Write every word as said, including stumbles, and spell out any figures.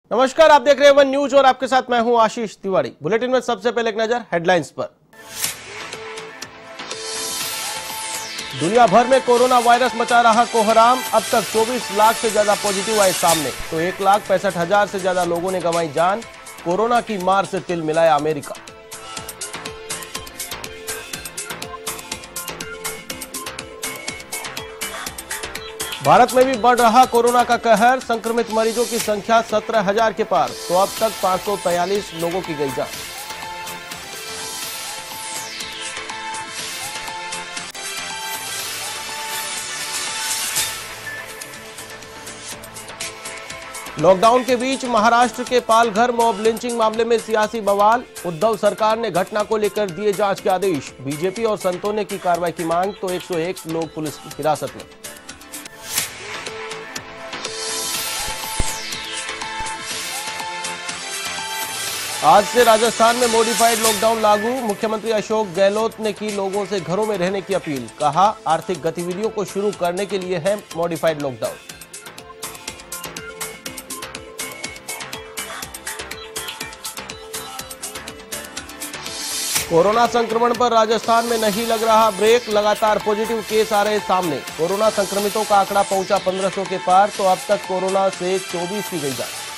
नमस्कार, आप देख रहे हैं वन न्यूज और आपके साथ मैं हूं आशीष तिवारी। बुलेटिन में सबसे पहले एक नजर हेडलाइंस पर। दुनिया भर में कोरोना वायरस मचा रहा कोहराम। अब तक चौबीस लाख से ज्यादा पॉजिटिव आए सामने, तो एक लाख पैंसठ हजार से ज्यादा लोगों ने गंवाई जान। कोरोना की मार से तिल मिलाया अमेरिका। भारत में भी बढ़ रहा कोरोना का कहर। संक्रमित मरीजों की संख्या सत्रह हजार के पार, तो अब तक पांच सौ तैंतालीस लोगों की गई जान। लॉकडाउन के बीच महाराष्ट्र के पालघर मॉब लिंचिंग मामले में सियासी बवाल। उद्धव सरकार ने घटना को लेकर दिए जांच के आदेश। बीजेपी और संतों ने की कार्रवाई की मांग, तो एक सौ एक लोग पुलिस की हिरासत में। आज से राजस्थान में मॉडिफाइड लॉकडाउन लागू। मुख्यमंत्री अशोक गहलोत ने की लोगों से घरों में रहने की अपील। कहा, आर्थिक गतिविधियों को शुरू करने के लिए है मॉडिफाइड लॉकडाउन। कोरोना संक्रमण पर राजस्थान में नहीं लग रहा ब्रेक। लगातार पॉजिटिव केस आ रहे सामने। कोरोना संक्रमितों का आंकड़ा पहुंचा पंद्रह सौ के पार, तो अब तक कोरोना से चौबीस की गई जान।